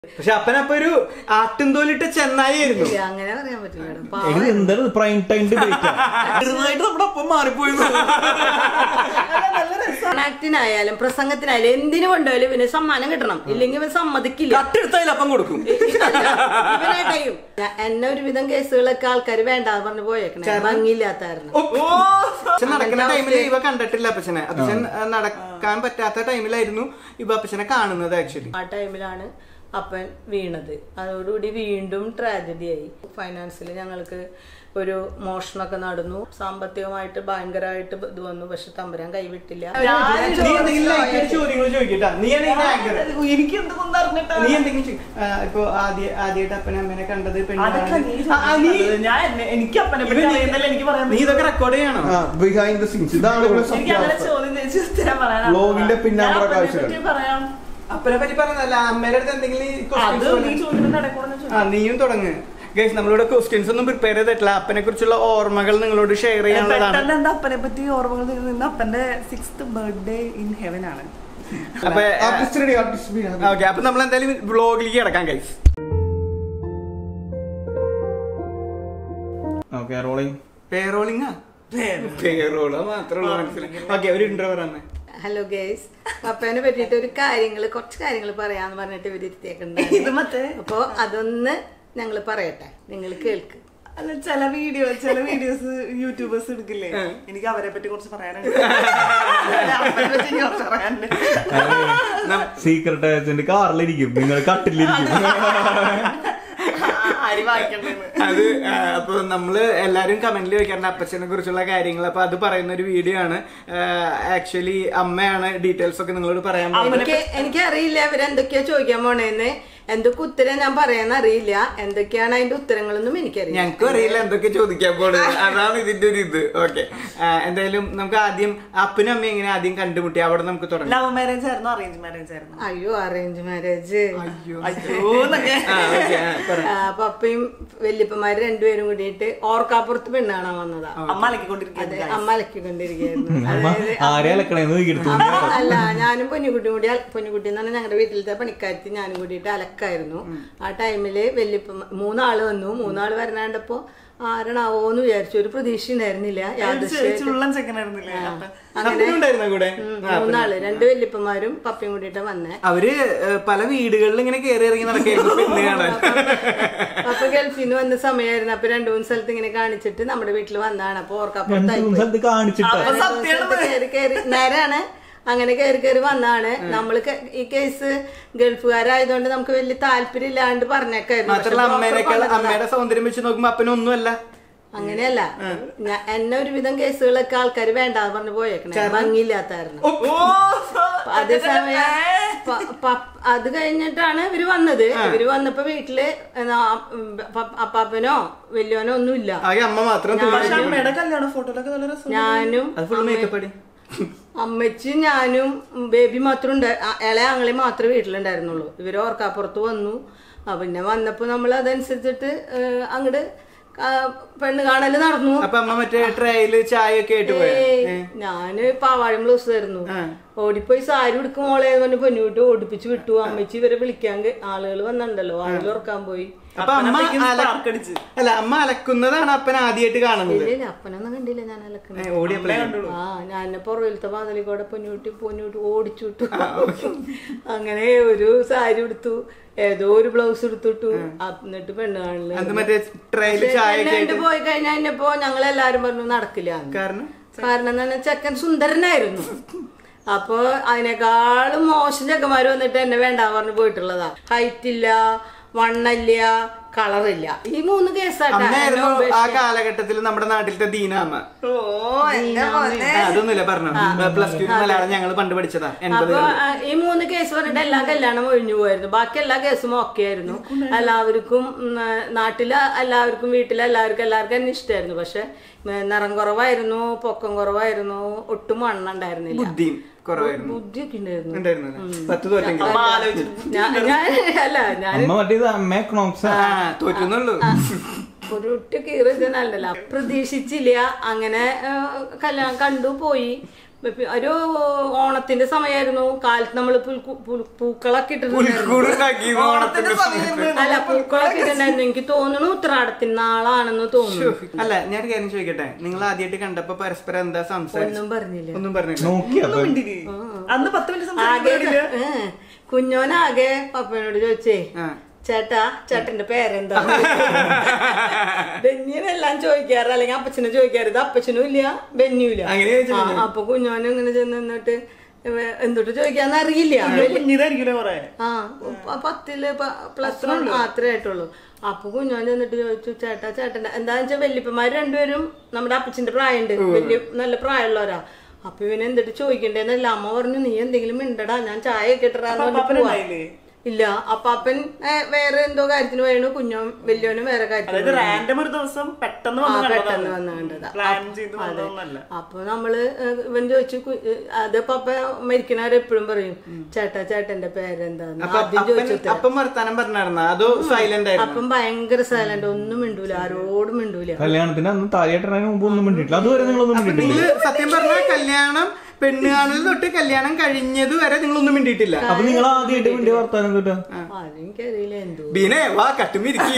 പക്ഷെ അപ്പനപ്പൊ ഒരു ആട്ടിൻതോലിട്ട ചെന്നായിരുന്നു. അങ്ങനെ പറയാൻ പറ്റില്ല. നമ്മുടെ ഒപ്പം മാറിപ്പോയി. ആക്ടിനായാലും പ്രസംഗത്തിനായാലും എന്തിനു കൊണ്ടുപോയാലും ഇവന് സമ്മാനം കിട്ടണം, ഇല്ലെങ്കിൽ ഇവൻ സമ്മതിക്കില്ല. കട്ടെടുത്തായാലും അപ്പം കൊടുക്കും. ഇവനായിട്ടയും എന്നെ ഒരുവിധം കേസുകളൊക്കെ ആൾക്കാർ വേണ്ടാന്ന് പറഞ്ഞു പോയേക്കണേ, ഭംഗിയില്ലാത്തായിരുന്നു. നടക്കുന്ന ടൈമിൽ ഇവ കണ്ടിട്ടില്ല അപ്പച്ചനെ. അപ്പച്ചൻ നടക്കാൻ പറ്റാത്ത ടൈമിലായിരുന്നു ഇവ അപ്പച്ചനെ കാണുന്നത്. ആക്ച്വലി ആ ടൈമിലാണ് അപ്പൻ വീണത്. അതോടുകൂടി വീണ്ടും ട്രാജഡി ആയി. ഫൈനാൻസിൽ ഞങ്ങൾക്ക് ഒരു മോഷണമൊക്കെ നടന്നു. സാമ്പത്തികമായിട്ട് ഭയങ്കരമായിട്ട് ഇത് വന്നു. പക്ഷെ തമ്പുരാൻ കൈവിട്ടില്ല. ഇപ്പൊ ആദ്യമായിട്ട് അപ്പനെ അമ്മേനെ കണ്ടത് നീ ഇതൊക്കെ റെക്കോർഡ് ചെയ്യണം. ബിഹൈൻഡ് ദ സീൻസ് ഇതാണ് വ്ലോഗിന്റെ പിന്നാമ്പുറ കാഴ്ചകൾ. അപ്പനെ പറ്റി പറഞ്ഞല്ല, അമ്മേടെ അടുത്ത് എന്തെങ്കിലും നീയും തുടങ്ങ്. ഗൈസ്, നമ്മളിവിടെ ക്വസ്റ്റ്യൻസ് ഒന്നും പ്രിപ്പയർ ചെയ്തിട്ടില്ല. അപ്പനെ കുറിച്ചുള്ള ഓർമ്മകൾ നിങ്ങളോട് ഷെയർ ചെയ്യാനുള്ളതാണ്. അപ്പനെ പറ്റി ഓർമ്മകൾ നിന്ന് അപ്പന്റെ 6th ബർത്ത്ഡേ ഇൻ ഹെവൻ ആണ്. അപ്പൊ നമ്മൾ എന്തായാലും വ്ലോഗിലേക്ക് കിടക്കാം ഗൈസ്. പേറോളോ മാത്രമുള്ള മനസ്സിലായി. ഓക്കെ, ഒരു ഇൻട്രോ പറഞ്ഞേ. ഹലോ ഗൈസ്, അപ്പനെ പറ്റിയിട്ട് കുറച്ച് കാര്യങ്ങൾ പറയാന്ന് പറഞ്ഞിട്ട് ഇവരിത്തേക്കുണ്ട്. അപ്പൊ അതൊന്ന് ഞങ്ങൾ പറയട്ടെ, നിങ്ങൾ കേൾക്ക്. അല്ല, ചില വീഡിയോസ് യൂട്യൂബേഴ്സ് എടുക്കില്ലേ, എനിക്ക് അവരെ പറ്റി കുറച്ച് പറയാനുണ്ട്. സീക്രട്ട് ഏജന്റ് കാറിലിരിക്കും, നിങ്ങൾ കട്ടിലിരിക്കും. അത് അപ്പൊ നമ്മള് എല്ലാരും കമന്റിൽ വെക്കാറുണ്ട് അപ്പച്ചനെ കുറിച്ചുള്ള കാര്യങ്ങൾ. അപ്പൊ അത് പറയുന്ന ഒരു വീഡിയോ ആണ്. ആക്ച്വലി അമ്മയാണ് ഡീറ്റെയിൽസ് ഒക്കെ നിങ്ങളോട് പറയാൻ. എനിക്കറിയില്ല ഇവരെന്തൊക്കെയാ ചോദിക്കാൻ പോണേന്ന്. എന്തൊക്കെ ഉത്തരം ഞാൻ പറയാൻ അറിയില്ല. എന്തൊക്കെയാണ് അതിന്റെ ഉത്തരങ്ങളൊന്നും എനിക്കറിയില്ല. ഞങ്ങൾക്കും അറിയില്ല എന്തൊക്കെ ചോദിക്കാൻ പോണത്. അതാണ് ഇതിന്റെ ഒരു ഇത്. ഓക്കെ, എന്തായാലും നമുക്ക് ആദ്യം അപ്പനും അമ്മയും എങ്ങനെ ആദ്യം കണ്ടുമുട്ടി, അവിടെ നമുക്ക് തുടങ്ങാം. ലവ് മാരേജ് ആയിരുന്നു, അറേഞ്ച് മാരേജ് ആയിരുന്നു? അയ്യോ, അറേഞ്ച് മാരേജ്. പപ്പയും വല്യപ്പന്മാര് രണ്ടുപേരും കൂടിയിട്ട് ഓർക്കാപ്പുറത്ത് പെണ്ണ് കാണാൻ വന്നതാ. അമ്മ അലക്കിക്കൊണ്ടിരിക്കുകയായിരുന്നു. അല്ല, ഞാനും പൊന്നുകുട്ടിയും കൂടി, പൊന്നുകുട്ടി എന്ന് പറഞ്ഞാൽ ഞങ്ങളുടെ വീട്ടിലത്തെ പണിക്കാരത്തി ഞാനും കൂടിയിട്ട് അലക്കായിരുന്നു. ആ ടൈമില് വല്യപ്പ 3 ആള് വന്നു. 3 ആള് വരണാണ്ടപ്പോ ആരണാവോന്ന് വിചാരിച്ചു. ഒരു പ്രതീക്ഷ ഉണ്ടായിരുന്നില്ല. അങ്ങനെ 3 ആള്, 2 വല്യപ്പന്മാരും പപ്പയും കൂടിയിട്ട് വന്നേ. അവര് പല വീടുകളിൽ ഇങ്ങനെ കയറി ഇറങ്ങി നടക്കായിരുന്നു. അപ്പൊ ഗൾഫിൽ നിന്ന് വന്ന സമയമായിരുന്നു. അപ്പൊ 2-3 സ്ഥലത്ത് ഇങ്ങനെ കാണിച്ചിട്ട് നമ്മുടെ വീട്ടിൽ വന്നതാണ്. അപ്പൊ ഓർക്കപ്പുറത്തായി നേരാണ്. അങ്ങനെ കയറി വന്നാണ്. നമ്മള് ഈ കേസ് ഗൾഫുകാരായതുകൊണ്ട് നമുക്ക് വലിയ താല്പര്യം ഇല്ലാണ്ട് പറഞ്ഞേക്കായിരുന്നു. അമ്മയുടെ സൗന്ദര്യം വെച്ച് നോക്കുമ്പോ അപ്പനൊന്നുമല്ല. അങ്ങനെയല്ല, എന്നെ ഒരുവിധം കേസുകളൊക്കെ ആൾക്കാർ വേണ്ടാന്ന് പറഞ്ഞു പോയേക്കണേ, ഭംഗിയില്ലാത്തായിരുന്നു. അതേസമയം അത് കഴിഞ്ഞിട്ടാണ് ഇവര് വന്നത്. ഇവര് വന്നപ്പോ വീട്ടില് അപ്പാപ്പനോ വല്യോനോ ഒന്നുമില്ല. അമ്മ മാത്രം. ഞാനും അമ്മച്ചി ഞാനും ബേബി മാത്രം ഇളയ ആങ്ങളെ മാത്രമേ വീട്ടിലുണ്ടായിരുന്നുള്ളൂ. ഇവര് ഓർക്കാപ്പുറത്ത് വന്നു. പിന്നെ വന്നപ്പോ നമ്മൾ അതനുസരിച്ചിട്ട് അങ്ങോട്ട് പെണ്ണ് കാണല് നടന്നു. ഞാന് പാവാഴം ബ്ലൗസ് ആയിരുന്നു. ഓടിപ്പോയി സാരി ഉടുക്കും മോളെ പറഞ്ഞ് പൊന്നുവിട്ട് ഓടിപ്പിച്ച് വിട്ടു. അമ്മച്ചി ഇവരെ വിളിക്കാൻ ആളുകൾ വന്നിട്ടുണ്ടല്ലോ, ആളുകൾ ഉറക്കാൻ പോയി. അല്ല, അമ്മ അലക്കുന്നതാണ് അപ്പൻ ആദ്യമായിട്ട് കാണുന്നത്. ഇല്ല, അപ്പനൊന്നും കണ്ടില്ല ഞാൻ അലക്കുന്നത്. ഞാൻ പുറകിലത്തെ വാതിലിൽ കൂടെ പൊന്നുവിട്ട് ഓടിച്ചു വിട്ടു. അങ്ങനെ ഒരു സാരി എടുത്തു, ഏതോ ഒരു ബ്ലൗസ് എടുത്തിട്ടു. എന്നിട്ട് പെണ്ണ് കാണില്ല പോയി കഴിഞ്ഞപ്പോ ഞങ്ങളെല്ലാരും പറഞ്ഞു നടക്കില്ല. കാരണം എന്താ ചെക്കൻ സുന്ദരനായിരുന്നു. അപ്പൊ അതിനേക്കാളും മോശം ചെക്കന്മാര് വന്നിട്ട് എന്നെ വേണ്ടാന്ന് പറഞ്ഞു പോയിട്ടുള്ളതാ. ഹൈറ്റ് ഇല്ല, വണ്ണല്ല, കളറില്ല. ഈ 3 കേസായിരുന്നു ആ കാലഘട്ടത്തിൽ നമ്മുടെ നാട്ടിലത്തെ ദീനാമ്മ. അതൊന്നുമില്ല പറഞ്ഞു. +2 മലയാളം ഞങ്ങൾ പണ്ട് പഠിച്ചതാ. അപ്പൊ ഈ 3 കേസ് പറഞ്ഞിട്ട് എല്ലാ കല്യാണം ഒഴിഞ്ഞു പോയിരുന്നു. ബാക്കി എല്ലാ കേസും ഓക്കെ ആയിരുന്നു. എല്ലാവർക്കും നാട്ടില് എല്ലാവർക്കും വീട്ടിലെല്ലാവർക്കും എന്നെ ഇഷ്ടമായിരുന്നു. പക്ഷെ നിറം കുറവായിരുന്നു, പൊക്കം കുറവായിരുന്നു, ഒട്ടും വണ്ണുണ്ടായിരുന്നില്ല. ബുദ്ധിയൊക്കെ ഉണ്ടായിരുന്നു. ഒരു ഒറ്റ കീറിയതല്ല, പ്രതീക്ഷിച്ചില്ല. അങ്ങനെ കല്യാണം കണ്ടു പോയി. ഒരു ഓണത്തിന്റെ സമയമായിരുന്നു. കാലത്ത് നമ്മള് പൂക്കളൊക്കെ ഇട്ടിട്ടുണ്ടായിരുന്നു. അല്ല, പൂക്കളൊക്കെ ഇട്ടിട്ടുണ്ടായിരുന്നു. എനിക്ക് തോന്നുന്നു ഉത്രാടത്തിന് നാളാണെന്ന് തോന്നുന്നു. അല്ല, ഞാൻ കാര്യം ചോദിക്കട്ടെ, നിങ്ങൾ ആദ്യമായിട്ട് കണ്ടപ്പോ പരസ്പരം എന്താ സംസാരിച്ചു? ഒന്നും പറഞ്ഞില്ല. ഒന്നും പറഞ്ഞില്ല. അന്ന് 10 മിനിറ്റ് കുഞ്ഞോനാകെ പപ്പനോട് ചോദിച്ചേ, ചേട്ടന്റെ പേരെന്താ? ബെന്നിനെല്ലാം ചോദിക്കാറ്, അല്ലെങ്കിൽ അപ്പച്ചനെ ചോദിക്കാറ്. ഇത് അപ്പച്ചനും ഇല്ല ബെന്നിയും ഇല്ല. അപ്പൊ കുഞ്ഞോനും ഇങ്ങനെ ചെന്ന് നിന്നിട്ട് എന്തൊട്ട് ചോദിക്കാന്ന് അറിയില്ല. 10 പ്ലസ് 1 മാത്രമേ ആയിട്ടുള്ളൂ. അപ്പൊ കുഞ്ഞോൻ ചെന്നിട്ട് ചോദിച്ചു, ചേട്ടന്റെ എന്താന്ന് വെച്ചാൽ വല്യപ്പന്മാര് രണ്ടുപേരും നമ്മുടെ അപ്പച്ചന്റെ പ്രായമുണ്ട്, വലിയ നല്ല പ്രായമുള്ളവരാ. അപ്പൊ ഇവന് എന്തിട്ട് ചോദിക്കണ്ടേന്നല്ല. അമ്മ പറഞ്ഞു, നീ എന്തെങ്കിലും മിണ്ടടാ, ഞാൻ ചായ ഒക്കെ ഇട്ടിട്ടാ. ഇല്ല, അപ്പാപ്പൻ വേറെ എന്തോ കാര്യത്തിന് പോയാണ്, കുഞ്ഞോ വലിയോനും വേറെ കാര്യത്തിന് പെട്ടെന്ന് വന്നു കണ്ടതാ. അപ്പൊ നമ്മള് ഇവൻ ചോദിച്ചു, അത് പപ്പ മരിക്കണവരെപ്പോഴും പറയും, ചേട്ടന്റെ പേരെന്താന്ന് ആദ്യം ചോദിച്ചു. അപ്പം വർത്താനം പറഞ്ഞായിരുന്നോ അതോ സൈലന്റ് ആയിരുന്നു? അപ്പം ഭയങ്കര സൈലന്റ്, ഒന്നും മിണ്ടൂല, ആരോടും മിണ്ടൂല. കല്യാണത്തിന് അന്ന് താലികെട്ടണതിന് മുമ്പ് ഒന്നും മിണ്ടിട്ടില്ല. അതുവരെ നിങ്ങളൊന്നും മിണ്ടിട്ടില്ല. സത്യം പറഞ്ഞാൽ കല്യാണം പെണ്ണ് കാണൽ തൊട്ട് കല്യാണം കഴിഞ്ഞത് വരെ നിങ്ങളൊന്നും മിണ്ടിയിട്ടില്ല. അപ്പൊ നിങ്ങൾ ആദ്യമായിട്ട് മിണ്ടിയ വർത്താനം കേട്ടോ? എനിക്കറിയില്ല എന്തോ. ബീനെ വാ കട്ടുമിരിക്കി.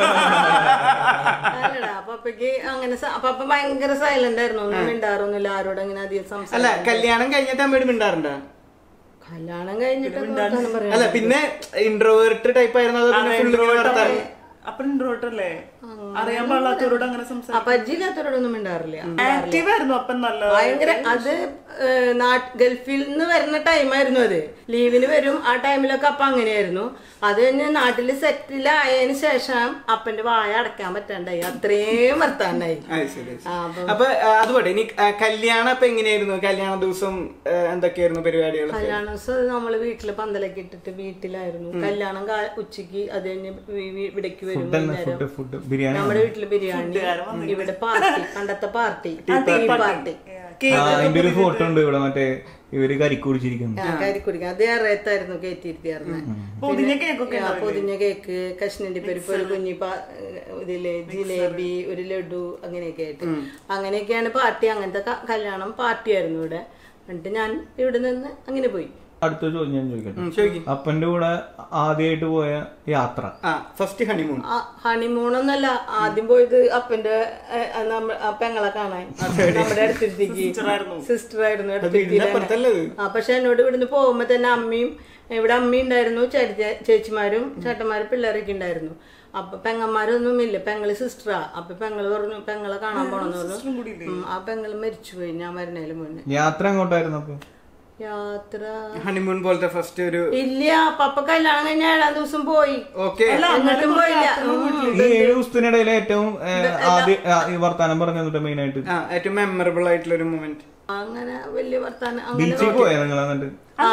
അല്ലടാ, പപ്പയ്ക്ക് അങ്ങനെ പപ്പ ഭയങ്കര സൈലന്റ് ആയിരുന്നു, ഒന്നും മിണ്ടാറൊന്നുമില്ല, ആരോടും അങ്ങനെ അധികം സംസാരിക്കും. അല്ല, കല്യാണം കഴിഞ്ഞിട്ട് അമ്മയോട് മിണ്ടാറുണ്ടോ? കല്യാണം കഴിഞ്ഞിട്ട് അല്ല, പിന്നെ ഇൻട്രോവേർട്ട് ടൈപ്പ് ആയിരുന്നു അതോ അപ്പൊ ഇൻട്രോവേർട്ടല്ലേ? അറിയാൻ പാടില്ലാത്തവരോട് അങ്ങനെ അപ്പജില്ലാത്തവരോടൊന്നും മിണ്ടാറില്ല. ആക്റ്റീവായിരുന്നു അപ്പം നല്ല ഭയങ്കര. അത് ഗൾഫിൽ നിന്ന് വരുന്ന ടൈമായിരുന്നു, അത് ലീവിന് വരും. ആ ടൈമിലൊക്കെ അപ്പൊ അങ്ങനെയായിരുന്നു. അത് കഴിഞ്ഞ് നാട്ടില് സെറ്റിൽ ആയതിനു ശേഷം അപ്പന്റെ വായ അടക്കാൻ പറ്റാണ്ടായി, അത്രയും വർത്താണ്ടായി. അപ്പൊ അതുപോലെ ഇനി കല്യാണം അപ്പൊ എങ്ങനെയായിരുന്നു? കല്യാണ ദിവസം എന്തൊക്കെയായിരുന്നു പരിപാടികൾ? കല്യാണ ദിവസം നമ്മള് വീട്ടില് പന്തലൊക്കെ ഇട്ടിട്ട് വീട്ടിലായിരുന്നു കല്യാണം. ഉച്ചക്ക് അത് കഴിഞ്ഞ് ഇവിടേക്ക് വരും. നമ്മുടെ വീട്ടില് ബിരിയാണി, ഇവിടെ പാർട്ടി, പണ്ടത്തെ പാർട്ടി, പാർട്ടി. അതിന്റെ ഒരു ഫോട്ടോ ഉണ്ട് ഇവിടെ, മറ്റേ ഇവര് കരിക്കുടിച്ചിരിക്കുന്നു. കരിക്കുടിക്കാൻ അത് ഏറെത്തായിരുന്നു കയറ്റിയിരുത്തിയായിരുന്നു. പൊതിഞ്ഞ കേക്ക്, കഷ്ണന്റെ പരിപ്പ്, ഒരു കുഞ്ഞി ഇതില് ജിലേബി, ഒരു ലഡു, അങ്ങനെയൊക്കെ ആയിട്ട്. അങ്ങനെയൊക്കെയാണ് പാർട്ടി. അങ്ങനത്തെ കല്യാണം പാർട്ടിയായിരുന്നു ഇവിടെ. എന്നിട്ട് ഞാൻ ഇവിടെ നിന്ന് അങ്ങനെ പോയി. അടുത്ത ചോദ്യം ഞാൻ ചോദിക്കട്ടെ, അപ്പന്റെ കൂടെ ആദ്യമായിട്ട് പോയ യാത്ര? First honeymoon. ഹണിമൂണൊന്നല്ല, ആദ്യം പോയത് അപ്പന്റെ പെങ്ങളെ കാണാൻ. നമ്മുടെ അടുത്തിരുത്തേക്ക് സിസ്റ്റർ ആയിരുന്നു അടുത്തിരുത്തി. പക്ഷെ എന്നോട് ഇവിടുന്ന് പോകുമ്പോ തന്നെ അമ്മയും ഇവിടെ അമ്മയും ഉണ്ടായിരുന്നു, ചേച്ചിമാരും ചേട്ടന്മാരും പിള്ളേരൊക്കെ ഉണ്ടായിരുന്നു. അപ്പൊ പെങ്ങന്മാരൊന്നും ഇല്ല, പെങ്ങള് സിസ്റ്ററാ. അപ്പൊ പെങ്ങള് പറഞ്ഞു പെങ്ങളെ കാണാൻ പോണെന്ന് പറഞ്ഞു. ആ പെങ്ങള് മരിച്ചുപോയി ഞാൻ വരുന്നതിന് മുന്നേ. യാത്ര എങ്ങോട്ടായിരുന്നു അപ്പൊ? യാത്ര ഹണിമൂൺ പോലത്തെ ഫസ്റ്റ് ഒരു ഇല്ല. പപ്പ കല്യാണം കഴിഞ്ഞ 7-ാം ദിവസം പോയി. എന്നിട്ടും പോയില്ല. ഈ 7 ദിവസത്തിനിടയിൽ ഏറ്റവും ആദ്യം വർത്താനം പറഞ്ഞത് മെയിൻ ആയിട്ട് ഏറ്റവും മെമ്മറബിൾ ആയിട്ടുള്ള ഒരു മൊമെന്റ്? അങ്ങനെ വലിയ വർത്താനം ബീച്ചിൽ പോയാ നിങ്ങൾ? എന്നിട്ട്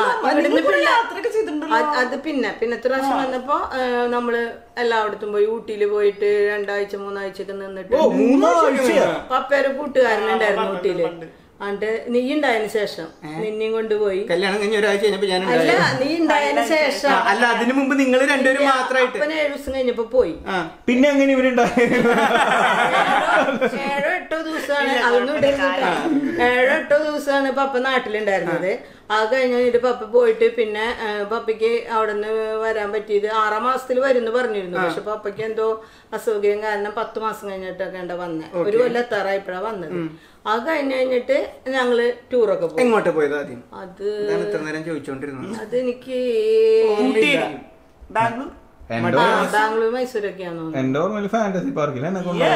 അത് പിന്നത്തെ പ്രാവശ്യം വന്നപ്പോ നമ്മള് എല്ലായിടത്തും പോയി. ഊട്ടിയില് പോയിട്ട് 2 ആഴ്ച 3 ആഴ്ചയൊക്കെ നിന്നിട്ട് പപ്പയുടെ കൂട്ടുകാരനുണ്ടായിരുന്നു ഊട്ടിയില്. എന്നിട്ട് നീ ഉണ്ടായതിനു ശേഷം നിന്നെയും കൊണ്ടുപോയി. കല്യാണം കഴിഞ്ഞ ഒരാഴ്ച കഴിഞ്ഞപ്പോ ഞാൻ അല്ല, നീ ഉണ്ടായതിനു ശേഷം. അല്ല, അതിനു മുമ്പ് നിങ്ങൾ രണ്ടുപേരും മാത്രമായിട്ട് 7 ദിവസം കഴിഞ്ഞപ്പോ പോയി. പിന്നെ അങ്ങനെ ഇവരുണ്ടായി 7-8 ദിവസമാണ്. അതൊന്നും 7-8 ദിവസമാണ് പപ്പ നാട്ടിലുണ്ടായിരുന്നത്. അത് കഴിഞ്ഞിട്ട് പപ്പ പോയിട്ട് പിന്നെ പപ്പയ്ക്ക് അവിടെ നിന്ന് വരാൻ പറ്റിയത് 6-ാം മാസത്തിൽ വരുന്നു പറഞ്ഞിരുന്നു. പക്ഷെ പപ്പയ്ക്ക് എന്തോ അസൗകര്യം കാരണം 10 മാസം കഴിഞ്ഞിട്ടൊക്കെ വന്നേ. ഒരു കൊല്ലം എത്താറായപ്പോഴാ വന്നത്. അത് കഴിഞ്ഞിട്ട് ഞങ്ങള് ടൂറൊക്കെ പോയി. എങ്ങോട്ട് പോയത് ആദ്യം? അത് അതെനിക്ക് ബാംഗ്ലൂർ മൈസൂരൊക്കെയാണോ? ഫാന്റസി പാർക്കിൽ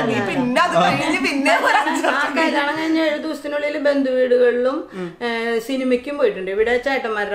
കല്യാണം കഴിഞ്ഞ 7 ദിവസത്തിനുള്ളിൽ ബന്ധുവീടുകളിലും സിനിമയ്ക്കും പോയിട്ടുണ്ട്. ഇവിടെ ചേട്ടന്മാരുടെ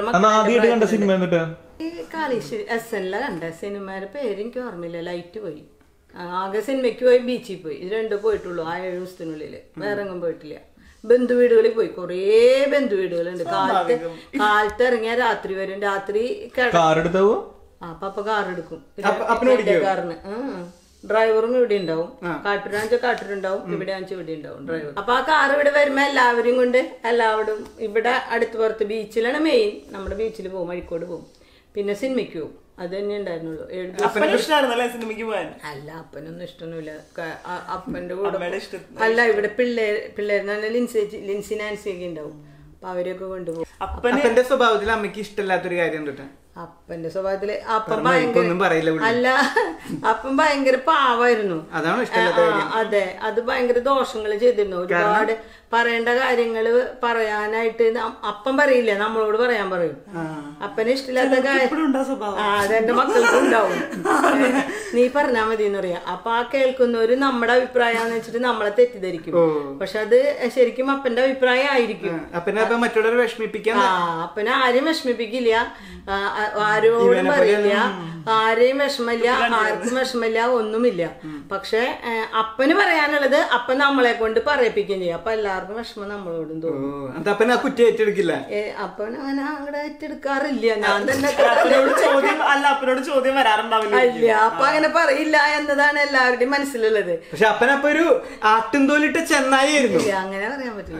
കാളീശ്ശേരി SNല കണ്ട സിനിമയുടെ പേര് എനിക്ക് ഓർമ്മയില്ല. ലൈറ്റ് പോയി. ആകെ സിനിമയ്ക്ക് പോയി, ബീച്ചിൽ പോയി. ഇത് 2 പോയിട്ടുള്ളൂ ആ 7 ദിവസത്തിനുള്ളില്. വേറെ എങ്ങും പോയിട്ടില്ല. ബന്ധുവീടുകളിൽ പോയി. കൊറേ ബന്ധുവീടുകളുണ്ട്. കാലത്ത് ഇറങ്ങിയ രാത്രി വരും. രാത്രി പപ്പ കാർ എടുക്കും. കാറിന് ഡ്രൈവറും ഇവിടെ ഉണ്ടാവും. കാട്ടൂരാണെച്ചാൽ കാട്ടൂരുണ്ടാവും, ഇവിടെ ആണെച്ചാൽ ഇവിടെ ഉണ്ടാവും ഡ്രൈവർ. അപ്പൊ ആ കാർ ഇവിടെ വരുമ്പോ എല്ലാവരും കൊണ്ട് എല്ലാവരും ഇവിടെ അടുത്ത് പുറത്ത് ബീച്ചിലാണ് മെയിൻ. നമ്മുടെ ബീച്ചിൽ പോകും, അഴിക്കോട് പോകും. പിന്നെ സിനിമയ്ക്ക് പോകും. അത് തന്നെ ഉണ്ടായിരുന്നുള്ളൂ. 7 ദിവസം. അല്ല, അപ്പനൊന്നും ഇഷ്ടമൊന്നുമില്ല. അപ്പന്റെ കൂടെ അല്ല, ഇവിടെ പിള്ളേർ ലിൻസി നാൻസി ഒക്കെ ഉണ്ടാവും. അപ്പൊ അവരെയൊക്കെ കൊണ്ടുപോകും. അപ്പന്റെ സ്വഭാവത്തിൽ അമ്മയ്ക്ക് ഇഷ്ടമില്ലാത്തൊരു കാര്യം തൊട്ടാ? അപ്പന്റെ സ്വഭാവത്തില് അപ്പം ഭയങ്കര അല്ല, അപ്പം ഭയങ്കര പാവായിരുന്നു. അതെ, അത് ഭയങ്കര ദോഷങ്ങൾ ചെയ്തിരുന്നു. ഒരുപാട് പറയേണ്ട കാര്യങ്ങള് പറയാനായിട്ട് അപ്പം പറയില്ല, നമ്മളോട് പറയാൻ പറയും. അപ്പനെ ഇഷ്ടമില്ലാത്ത കാര്യം അതെന്റെ മക്കൾക്കും ഉണ്ടാവും. നീ പറഞ്ഞാ മതി എന്ന് പറയാം. അപ്പൊ ആ കേൾക്കുന്നവര് നമ്മുടെ അഭിപ്രായം വെച്ചിട്ട് നമ്മളെ തെറ്റിദ്ധരിക്കും. പക്ഷെ അത് ശരിക്കും അപ്പന്റെ അഭിപ്രായം ആയിരിക്കും. മറ്റുള്ളവരെ വിഷമിപ്പിക്കാൻ അപ്പനെ ആരും വിഷമിപ്പിക്കില്ല, ആരോടും പറയില്ല, ആരെയും വിഷമില്ല, ആർക്കും വിഷമില്ല, ഒന്നുമില്ല. പക്ഷെ അപ്പന് പറയാനുള്ളത് അപ്പൻ നമ്മളെ കൊണ്ട് പറയിപ്പിക്കുകയും ചെയ്യും. അപ്പൊ എല്ലാവർക്കും വിഷമം നമ്മളോടും തോന്നും. അപ്പൻ അങ്ങനെ അങ്ങടെ ഏറ്റെടുക്കാറില്ല. ഞാൻ തന്നെ അപ്പനോട് ചോദ്യം വരാറുണ്ടാവില്ല. ഇല്ല, അപ്പൊ അങ്ങനെ പറയില്ല എന്നതാണ് എല്ലാവരുടെയും മനസ്സിലുള്ളത്. പക്ഷെ അപ്പനപ്പൊ ഒരു ആട്ടുംതോലിട്ട ചെന്നായിരുന്നു. അങ്ങനെ പറയാൻ പറ്റില്ല.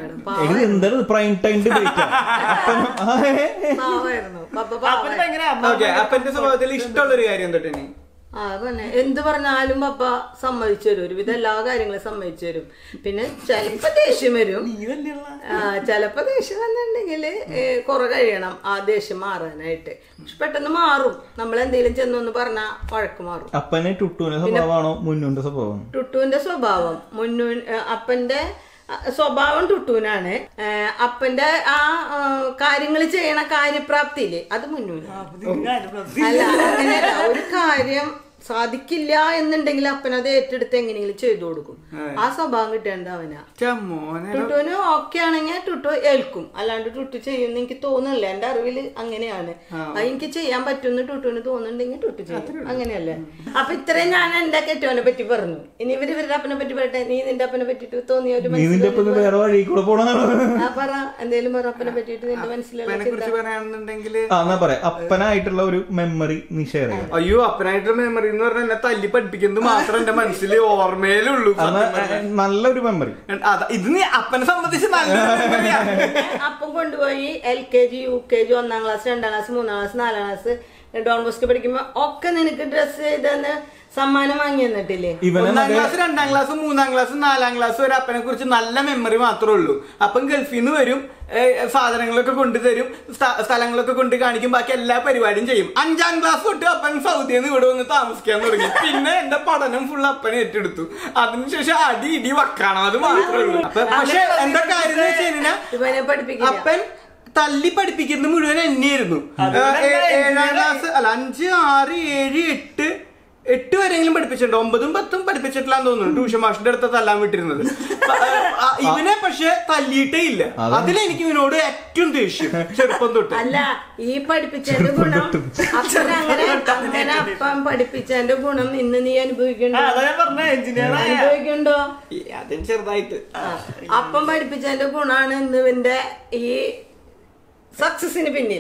പാവായിരുന്നു. അപ്പന്റെ സ്വഭാവത്തിൽ ഇഷ്ടമുള്ളൊരു കാര്യം തൊട്ടേ പിന്നെ എന്ത് പറഞ്ഞാലും പപ്പ സമ്മതിച്ചു തരും. ഒരുവിധം എല്ലാ കാര്യങ്ങളും സമ്മതിച്ചു തരും. പിന്നെ ചിലപ്പോ ദേഷ്യം വരും. ചിലപ്പോ ദേഷ്യം വന്നിട്ടുണ്ടെങ്കിൽ കുറെ കഴിയണം ആ ദേഷ്യം മാറാനായിട്ട്. പക്ഷെ പെട്ടെന്ന് മാറും. നമ്മൾ എന്തെങ്കിലും ചെന്നൊന്ന് പറഞ്ഞാൽ വഴക്ക് മാറും. അപ്പനെ ടുട്ടുവിന്റെ സ്വഭാവമാണോ മുന്നൂന്റെ സ്വഭാവം? ടുട്ടുവിന്റെ സ്വഭാവം അപ്പന്റെ സ്വഭാവം ടുട്ടൂനാണ്. അപ്പന്റെ ആ കാര്യങ്ങൾ ചെയ്യണ കാര്യപ്രാപ്തിയില്ലേ അത് മുന്നൂന്. അല്ല, അങ്ങനെയല്ല. ഒരു കാര്യം സാധിക്കില്ല എന്നുണ്ടെങ്കിൽ അപ്പനത് ഏറ്റെടുത്ത് എങ്ങനെയെങ്കിലും ചെയ്തു കൊടുക്കും. ആ സ്വഭാവം കിട്ടേണ്ട അവനാ. ടുട്ടുവിന് ഓക്കെ ആണെങ്കിൽ ടുട്ടു ഏൽക്കും. അല്ലാണ്ട് ടുട്ടു ചെയ്യുമെന്ന് എനിക്ക് തോന്നുന്നില്ല. എന്റെ അറിവില് അങ്ങനെയാണ്. അത് എനിക്ക് ചെയ്യാൻ പറ്റുമെന്ന് ടുട്ടുവിന് തോന്നുന്നുണ്ടെങ്കിൽ ടുട്ടു ചെയ്യും. അങ്ങനെയല്ലേ? അപ്പൊ ഇത്രയും ഞാൻ എന്റെ കെട്ടവനെ പറ്റി പറഞ്ഞു. ഇനി ഇവരുടെ അപ്പനെ പറ്റി പറയട്ടെ. നീ നിന്റെ അപ്പനെ പറ്റിട്ട് തോന്നിയ ഒരു പറ, എന്തേലും പറ അപ്പനെ പറ്റിട്ട് നിന്റെ മനസ്സിലുള്ള അപ്പനായിട്ടുള്ള ഒരു മെമ്മറി നീ ഷെയർ ചെയ്യാം. അയ്യോ, അപ്പനായിട്ടുള്ള മെമ്മറി എന്ന് പറഞ്ഞാൽ എന്നെ തല്ലി പഠിപ്പിക്കുന്നത് മാത്രം എന്റെ മനസ്സിൽ ഓർമ്മയിലുള്ളൂ. നല്ലൊരു മെമ്മറി. ഇത് നീ അപ്പനെ സംബന്ധിച്ച് നല്ല അപ്പം കൊണ്ടുപോയി LKG, UKG, 1ാം ക്ലാസ്, 2ാം ക്ലാസ്, 3ാം ക്ലാസ്, 4ാം ക്ലാസ് ഡോൺ ബോസ്കോ പഠിക്കുമ്പോ ഒക്കെ നിനക്ക് ഡ്രസ് ചെയ്തെന്ന് സമ്മാനം വാങ്ങി തന്നിട്ടില്ലേ? 1ാം ക്ലാസ്, 2ാം ക്ലാസ്, 3ാം ക്ലാസ്, 4ാം ക്ലാസ് വരെ അപ്പനെ കുറിച്ച് നല്ല മെമ്മറി മാത്രമേ ഉള്ളൂ. അപ്പം ഗൾഫിൽ നിന്ന് വരും, സാധനങ്ങളൊക്കെ കൊണ്ടുതരും, സ്ഥലങ്ങളൊക്കെ കൊണ്ട് കാണിക്കും, ബാക്കി എല്ലാ പരിപാടിയും ചെയ്യും. 5ാം ക്ലാസ് തൊട്ട് അപ്പൻ സൗദിയിൽ നിന്ന് ഇവിടെ വന്ന് താമസിക്കാൻ തുടങ്ങി. പിന്നെ എന്റെ പഠനം ഫുൾ അപ്പനെ ഏറ്റെടുത്തു. അതിനുശേഷം അടി ഇടി വക്കാണ്, അത് മാത്രമേ ഉള്ളൂ. പക്ഷെ എന്താ കാര്യം എന്ന് വെച്ച് കഴിഞ്ഞാൽ അപ്പൻ തല്ലി പഠിപ്പിക്കുന്നത് മുഴുവൻ എന്നെയായിരുന്നു. 7ാം ക്ലാസ് അല്ല 5, 6, 7, 8 വരെയെങ്കിലും പഠിപ്പിച്ചിട്ടുണ്ട്. 9ഉം 10ഉം പഠിപ്പിച്ചിട്ടില്ലാന്ന് തോന്നുന്നു. ട്യൂഷൻ മാഷിന്റെ അടുത്ത് തല്ലാൻ വിട്ടിരുന്നത് ഇവനെ. പക്ഷെ തല്ലിയിട്ടേ ഇല്ല. അതിലെനിക്ക് ഇവനോട് ഏറ്റവും ദേഷ്യം ചെറുപ്പം തൊട്ട്. അല്ല, ഈ പഠിപ്പിച്ചതിന്റെ ഗുണം അങ്ങനെ അപ്പം പഠിപ്പിച്ചതിന്റെ ഗുണം ഇന്ന് നീ അനുഭവിക്കണ്ടോ? അതും ചെറുതായിട്ട്. അപ്പം പഠിപ്പിച്ചതിന്റെ ഗുണാണ് ഇന്ന് ഇവന്റെ ഈ സക്സസിന് പിന്നിൽ.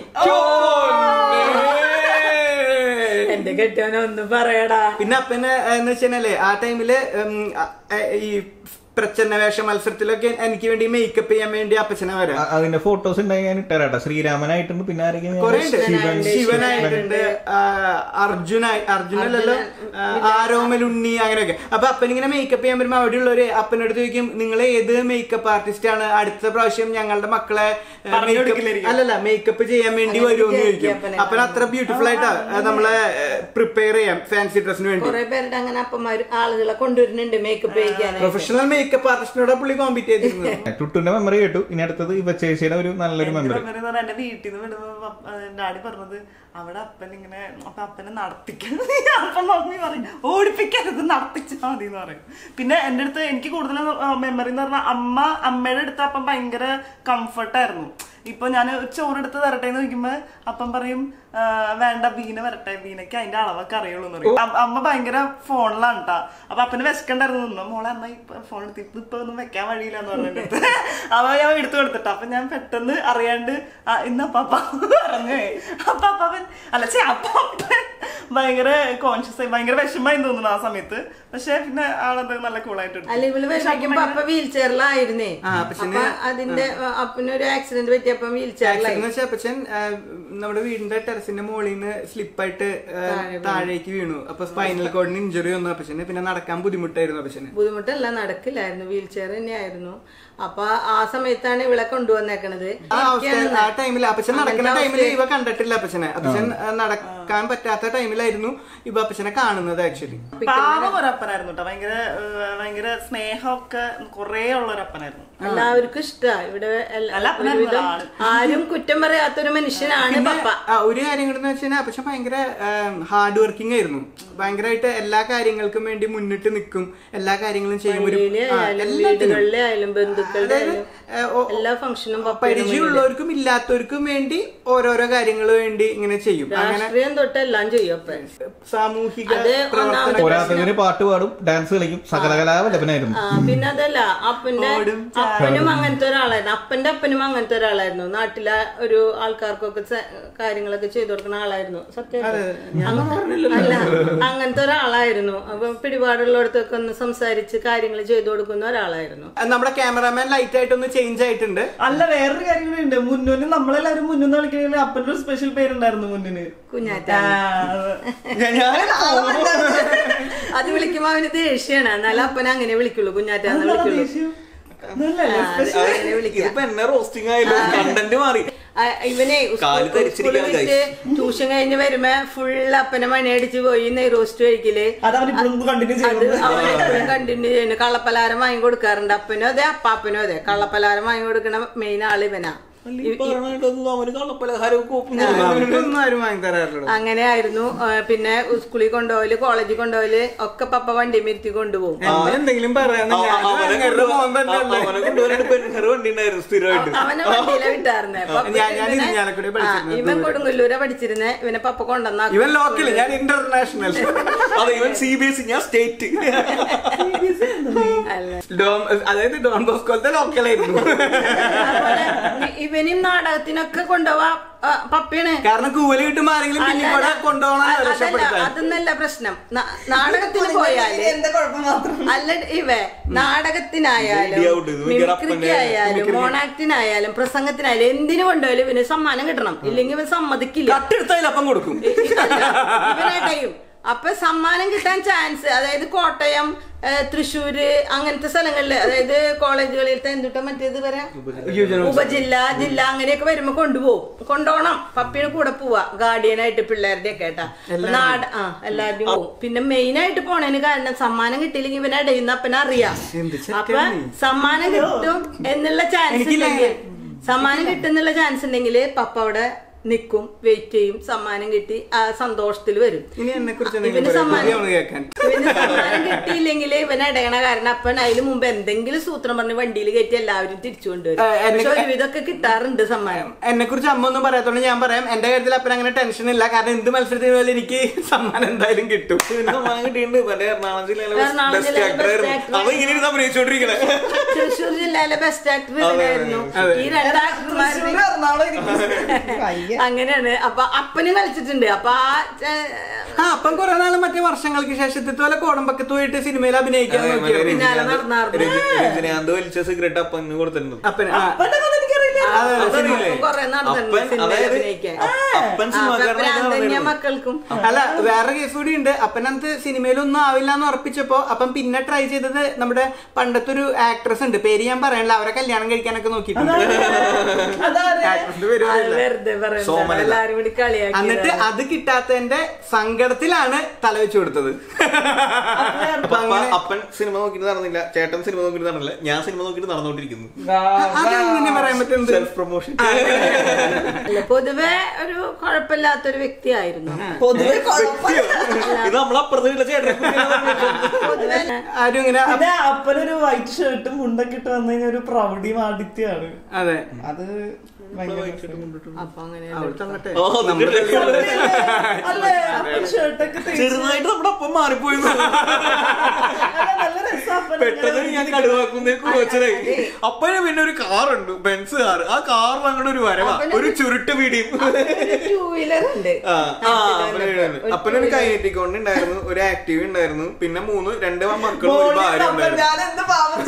എന്റെ കെട്ടിയവനൊന്നും പറയടാ. പിന്നെ അപ്പനെ എന്ന് വെച്ചാലേ ആ ടൈമില് ഈ പ്രച്ഛന്ന വേഷ മത്സരത്തിലൊക്കെ എനിക്ക് വേണ്ടി മേക്കപ്പ് ചെയ്യാൻ വേണ്ടി അപ്പച്ചനെ വരാം. അതിന്റെ ഫോട്ടോസ് ഉണ്ടെങ്കിൽ ഞാൻ ഇട്ടേരാട്ടെ. ശ്രീരാമനായിട്ടുണ്ട്, പിന്നെ ശിവനായിട്ടുണ്ട്, അർജുനല്ലോ, ആരോമലുണ്ണി, അങ്ങനെയൊക്കെ. അപ്പൊ അപ്പനിങ്ങനെ മേക്കപ്പ് ചെയ്യാൻ വരുമ്പോ അവിടെയുള്ളവര് അപ്പനടുത്ത് ചോദിക്കും, നിങ്ങൾ ഏത് മേക്കപ്പ് ആർട്ടിസ്റ്റ് ആണ്? അടുത്ത പ്രാവശ്യം ഞങ്ങളുടെ മക്കളെ മേക്കപ്പ് ചെയ്യാൻ വേണ്ടി വരുമെന്ന് ചോദിക്കും. അപ്പന അത്ര ബ്യൂട്ടിഫുൾ ആയിട്ടാ നമ്മളെ പ്രിപ്പയർ ചെയ്യാം ഫാൻസി ഡ്രസ്സിന് വേണ്ടി. കുറെ പേരുടെ അങ്ങനെ അപ്പന്മാര് ആളുകളെ കൊണ്ടുവരുന്നുണ്ട് മേക്കപ്പ് ചെയ്യാൻ. പ്രൊഫഷണൽ മേക്കപ്പ് ആർട്ടിസ്റ്റിനോട് പുള്ളി കോമ്പീറ്റ് ചെയ്തിരുന്നു. ടുട്ടുന്റെ മെമ്മറി കേട്ടു. ഇനി അടുത്തത് ഇവ ചേച്ചിയുടെ ഒരു നല്ലൊരു മെമ്മറി. എന്റെ വീട്ടിൽ നിന്ന് വിടുന്ന ഡാഡി പറഞ്ഞത്, അവിടെ അപ്പൻ ഇങ്ങനെ അപ്പനെ നടത്തിക്കാൻ അപ്പം മമ്മി പറയും ഓടിപ്പിക്കരുത്, നടത്തിച്ചാൽ മതി എന്ന് പറയും. പിന്നെ എൻ്റെ അടുത്ത് എനിക്ക് കൂടുതൽ മെമ്മറി എന്ന് പറഞ്ഞാൽ അമ്മയുടെ അടുത്ത് അപ്പം ഭയങ്കര കംഫർട്ടായിരുന്നു. ഇപ്പൊ ഞാൻ ചോറെടുത്ത് തരട്ടെ എന്ന് ചോദിക്കുമ്പോ അപ്പം പറയും വേണ്ട, വീന വരട്ടെ, വീനയ്ക്ക് അതിന്റെ അളവൊക്കെ അറിയുള്ളൂ എന്ന് പറയും. അമ്മ ഭയങ്കര ഫോണിലാണ് കേട്ടാ. അപ്പൊ അപ്പന് വിശക്കണ്ടായിരുന്നു. മോളെ അമ്മ ഇപ്പൊ ഫോൺ എടുത്ത് ഇപ്പൊ ഒന്നും വെക്കാൻ വഴിയില്ല എന്ന് പറഞ്ഞിട്ട് അവ ഞാൻ എടുത്തു കൊടുത്തിട്ട. അപ്പൊ ഞാൻ പെട്ടെന്ന് അറിയാണ്ട് ഇന്ന് അപ്പാപ്പ പറഞ്ഞേ. അപ്പൊ അപ്പൻ ഭയങ്കര കോൺഷ്യസ് ആയി ഭയങ്കര വിഷമായി തോന്നുന്നു ആ സമയത്ത്. പക്ഷെ പിന്നെ ആളത് നല്ല കൂളായിട്ട് അല്ല ഇവള് വിഷമിക്കുമ്പോ അപ്പൊ വീൽ ചെയറിലായിരുന്നേ. അപ്പൊ അതിന്റെ അപ്പനൊരു ആക്സിഡന്റ് പറ്റിയപ്പോ വീൽ ചെയറിലായി. അപ്പച്ചൻ നമ്മുടെ വീടിന്റെ ടെറസിന്റെ മുകളിൽ നിന്ന് സ്ലിപ്പായിട്ട് താഴേക്ക് വീണു. അപ്പൊ സ്പൈനൽ കോഡിന് ഇഞ്ചുറി വന്നു അപ്പച്ചന്. പിന്നെ നടക്കാൻ ബുദ്ധിമുട്ടായിരുന്നു അപ്പച്ചന്. ബുദ്ധിമുട്ടല്ല, നടക്കില്ലായിരുന്നു, വീൽ ചെയർ തന്നെയായിരുന്നു. അപ്പൊ ആ സമയത്താണ് ഇവളെ കൊണ്ടുവന്നേക്കണത്. ആ ടൈമിൽ അപ്പച്ചൻ നടക്കുന്ന ടൈമിൽ ഇവ കണ്ടിട്ടില്ല അപ്പച്ചനെ. അപ്പച്ചൻ നടക്കാൻ പറ്റാത്ത ടൈമിലായിരുന്നു ഇവ അപ്പച്ചനെ കാണുന്നത്. ആക്ച്വലി പാവം ഒരപ്പനായിരുന്നു കേട്ടോ. ഭയങ്കര സ്നേഹമൊക്കെ കുറേ ഉള്ള ഒരപ്പനായിരുന്നു. എല്ലാവർക്കും ഇഷ്ടാ ഇവിടെ. ആരും കുറ്റം പറയാത്തൊരു മനുഷ്യനാണ് പപ്പ. ഒരു കാര്യം കൂടെ വെച്ചാൽ അപ്പച്ചൻ ഭയങ്കര ഹാർഡ് വർക്കിംഗ് ആയിരുന്നു. ഭയങ്കരമായിട്ട് എല്ലാ കാര്യങ്ങൾക്കും വേണ്ടി മുന്നിട്ട് നിൽക്കും. എല്ലാ കാര്യങ്ങളും ചെയ്യും. വീടുകളിലെ ആയാലും ബന്ധുക്കളുടെ എല്ലാ ഫംഗ്ഷനും പരിചയമുള്ളവർക്കും ഇല്ലാത്തവർക്കും വേണ്ടി ഓരോരോ കാര്യങ്ങൾ വേണ്ടി ഇങ്ങനെ ചെയ്യും. രാഷ്ട്രീയം തൊട്ട് എല്ലാം ചെയ്യും. അപ്പൊ സാമൂഹിക പാട്ട് പാടും, ഡാൻസ് കളിക്കും, സകലകലാവല്ലഭനായിരുന്നു. പിന്നെ അതല്ല അപ്പനും അങ്ങനത്തെ ഒരാളായിരുന്നു. അപ്പന്റെ അപ്പനും അങ്ങനത്തെ ഒരാളായിരുന്നു. നാട്ടിലെ ഒരു ആൾക്കാർക്കൊക്കെ കാര്യങ്ങളൊക്കെ ചെയ്തു കൊടുക്കുന്ന ആളായിരുന്നു. സത്യം അല്ല, അങ്ങനത്തെ ഒരാളായിരുന്നു. അപ്പൊ പിടിപാടുള്ളടത്തൊക്കെ ഒന്ന് സംസാരിച്ച് കാര്യങ്ങൾ ചെയ്തു കൊടുക്കുന്ന ഒരാളായിരുന്നു. നമ്മുടെ ക്യാമറാമാൻ ലൈറ്റ് ആയിട്ടൊന്ന് ചേഞ്ച് ആയിട്ടുണ്ട്. അല്ല, വേറൊരു കാര്യം കൂടി ഉണ്ട്. മുന്നോന് നമ്മളെല്ലാവരും മുന്നോന്ന് കളിക്കണമെങ്കിൽ അപ്പൻ്റെ ഒരു സ്പെഷ്യൽ പേരുണ്ടായിരുന്നു മുന്നിന്, കുഞ്ഞാറ്റ. അത് വിളിക്കുമ്പോ അവന് ദേഷ്യാണ്. എന്നാലും അപ്പനെ അങ്ങനെ വിളിക്കുള്ളൂ, കുഞ്ഞാറ്റാന്ന് വിളിക്കുള്ളൂ. ഇവനെ ട്യൂഷൻ കഴിഞ്ഞ് വരുമ്പോ ഫുള്ള് അപ്പനെ മണിയടിച്ച് പോയി നെയ് റോസ്റ്റ് കഴിക്കല്. കണ്ടിന്യൂ ചെയ്യുന്നു. കള്ളപ്പലാരം വാങ്ങി കൊടുക്കാറുണ്ട്. അപ്പനും അതെ അപ്പാപ്പനും അതെ. കള്ളപ്പലാരം വാങ്ങി കൊടുക്കണ മെയിൻ ആള് ഇവനാ. അങ്ങനെ ആയിരുന്നു. പിന്നെ സ്കൂളിൽ കൊണ്ടുപോകല്, കോളേജിൽ കൊണ്ടുപോകല് ഒക്കെ പപ്പ വണ്ടി മിരുത്തി കൊണ്ടുപോകും. എന്തെങ്കിലും അവനെ വണ്ടിയിലെ വിട്ടായിരുന്നേ. ഇവൻ കൊടുങ്ങല്ലൂരെ പഠിച്ചിരുന്നേ. ഇവനെ പപ്പ കൊണ്ടുവന്നാ ഇന്റർനാഷണൽ അതായത് ഡോൺ ബോസ്കോലത്തെ ലോക്കലായിരുന്നു. ഇവനും നാടകത്തിനൊക്കെ കൊണ്ടുപോവാ പപ്പയാണ്. കാരണം കൂലി കിട്ടുമ്പോ ആരെങ്കിലും അതൊന്നല്ല പ്രശ്നം. നാടകത്തിന് പോയാല് അല്ല നാടകത്തിനായാലും മിമിക്രിക്കായാലും മോണാക്ടിനായാലും പ്രസംഗത്തിനായാലും എന്തിനു കൊണ്ടുപോയാലും ഇവന് സമ്മാനം കിട്ടണം. ഇല്ലെങ്കിൽ ഇവൻ സമ്മതിക്കില്ല. അപ്പം കൊടുക്കും ഇവനായിട്ടയും. അപ്പൊ സമ്മാനം കിട്ടാൻ ചാൻസ്, അതായത് കോട്ടയം, തൃശ്ശൂര് അങ്ങനത്തെ സ്ഥലങ്ങളില്, അതായത് കോളേജുകളിലത്തെ എന്തുട്ടാ മറ്റേത് പറയാം ഉപജില്ല, ജില്ല അങ്ങനെയൊക്കെ വരുമ്പോ കൊണ്ടുപോകണം. പപ്പിയുടെ കൂടെ പോവാ ഗാർഡിയനായിട്ട് പിള്ളേരുടെ ഒക്കെ കേട്ടാ. എല്ലാവരുടെയും പോവും. പിന്നെ മെയിൻ ആയിട്ട് പോണതിന് കാരണം സമ്മാനം കിട്ടിയില്ലെങ്കിൽ ഇവനെ ഇടയുന്ന അപ്പനെ അറിയാം. അപ്പൊ സമ്മാനം കിട്ടും എന്നുള്ള ചാൻസ് ഉണ്ടെങ്കിൽ പപ്പ അവിടെ നിക്കും, വെയിറ്റ് ചെയ്യും. സമ്മാനം കിട്ടി ആ സന്തോഷത്തിൽ വരും. ഇവന് സമ്മാനം കിട്ടിയില്ലെങ്കിൽ ഇവനെ ഇടയണ കാരണം അപ്പൻ അതിന് മുമ്പ് എന്തെങ്കിലും സൂത്രം പറഞ്ഞ് വണ്ടിയിൽ കയറ്റി എല്ലാവരും തിരിച്ചു കൊണ്ടുവരും. പക്ഷെ ഒരുവിധമൊക്കെ കിട്ടാറുണ്ട് സമ്മാനം. എന്നെ കുറിച്ച് അമ്മ ഒന്നും പറയാത്തോണ്ട് ഞാൻ പറയാം. എന്റെ കാര്യത്തിൽ അപ്പൻ അങ്ങനെ ടെൻഷൻ ഇല്ല. കാരണം എന്ത് മത്സരത്തിന് പോലെ എനിക്ക് സമ്മാനം എന്തായാലും കിട്ടും. തൃശ്ശൂർ ജില്ലയിലെ ബെസ്റ്റ് ആക്ടർ ഇവനായിരുന്നു. ഈ രണ്ടാക്ടർമാരുടെ അങ്ങനെയാണ്. അപ്പൊ അപ്പനും കളിച്ചിട്ടുണ്ട്. അപ്പൊ അപ്പം കുറെ നാള് മറ്റേ വർഷങ്ങൾക്ക് ശേഷം ഇതുപോലെ കോടമ്പക്കത്ത് പോയിട്ട് സിനിമയിൽ അഭിനയിക്കാൻ പിന്നാലെ നടന്നായിരുന്നു. വലിച്ച സിഗരറ്റ് അപ്പന് കൊടുത്തിട്ടുണ്ട്. മക്കൾക്കും. അല്ല, വേറെ കേസ് കൂടി ഉണ്ട്. അപ്പനകത്ത് സിനിമയിലൊന്നും ആവില്ല എന്ന് ഉറപ്പിച്ചപ്പോ അപ്പം പിന്നെ ട്രൈ ചെയ്തത് നമ്മുടെ പണ്ടത്തെ ഒരു ആക്ട്രസ് ഉണ്ട്, പേര് ഞാൻ പറയണില്ല. അവരെ കല്യാണം കഴിക്കാനൊക്കെ നോക്കിയിട്ടുണ്ട്. എന്നിട്ട് അത് കിട്ടാത്തതിന്റെ സങ്കടത്തിലാണ് തല വെച്ച് കൊടുത്തത്. അപ്പൻ സിനിമ നോക്കിട്ട് നടന്നില്ല, ചേട്ടൻ സിനിമ നോക്കിട്ട് നടന്നില്ല, ഞാൻ സിനിമ നോക്കിട്ട് നടന്നോണ്ടിരിക്കുന്നു. അതെങ്ങനെ പറയാൻ പറ്റും? Self promotion. പൊതുവെ ഒരു കുഴപ്പമില്ലാത്തൊരു വ്യക്തിയായിരുന്നു. ഇത് നമ്മളപ്പുറത്ത് ചേട്ടൻ ആരും ഇങ്ങനെ അപ്പനൊരു വൈറ്റ് ഷർട്ടും മുണ്ടൊക്കെ ഇട്ട് വന്നു കഴിഞ്ഞാൽ ഒരു പ്രൗഢിയും ആദിത്യമാണ്. അതെ, അത് ചെറുതായിട്ട് നമ്മുടെ ഒപ്പം മാറിപ്പോയി. നല്ല രസം. പെട്ടെന്ന് ഞാൻ കടുവാക്കുന്നേക്ക് കോച്ചനായി. അപ്പഴേ പിന്നെ ഒരു കാറുണ്ട്, ബെൻസ് കാർ. ആ കാറിൽ അങ്ങോട്ട് ഒരു വരവാ, ഒരു ചുരുട്ട് പിടിയും. അപ്പനൊരു കൈനറ്റിക്കൊണ്ട് ഉണ്ടായിരുന്നു, ഒരു ആക്റ്റീവ് ഉണ്ടായിരുന്നു, പിന്നെ 2 മക്കളും ഒരു ഭാര്യ ഉണ്ടായിരുന്നു.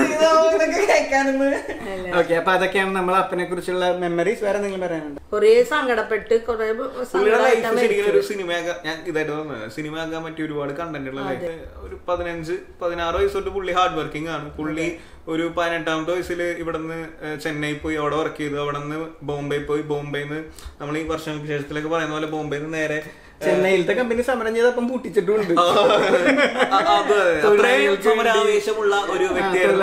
ഓക്കെ, അപ്പൊ അതൊക്കെയാണ് നമ്മൾ അപ്പനെ കുറിച്ചുള്ള മെമ്മറീസ്. വേറെ എന്തെങ്കിലും പറയാനുണ്ട്? കൊറേ സങ്കടപ്പെട്ട് കൊറേ ഒരു സിനിമയാക്കാൻ, ഞാൻ ഇതായിട്ട് പറഞ്ഞത്, സിനിമയാക്കാൻ പറ്റിയ ഒരുപാട് കണ്ടന്റ് ഉള്ള ലൈഫ്. ഒരു 15-16 വയസ്സ് തൊട്ട് പുള്ളി ഹാർഡ് വർക്കിംഗ് ആണ്. പുള്ളി ഒരു 18ാമത്തെ വയസ്സിൽ ഇവിടുന്ന് ചെന്നൈ പോയി, അവിടെ വർക്ക് ചെയ്തു. അവിടെ നിന്ന് ബോംബെ പോയി. ബോംബെന്ന് നമ്മൾ ഈ വർഷങ്ങൾക്ക് ശേഷത്തിലൊക്കെ പറയുന്ന പോലെ ബോംബെന്ന് നേരെ ചെന്നൈയിലത്തെ കമ്പനി സമരം ചെയ്തപ്പം പൂട്ടിച്ചിട്ടുണ്ട്. സമരാവേശമുള്ള ഒരു വ്യക്തിയായിരുന്നു.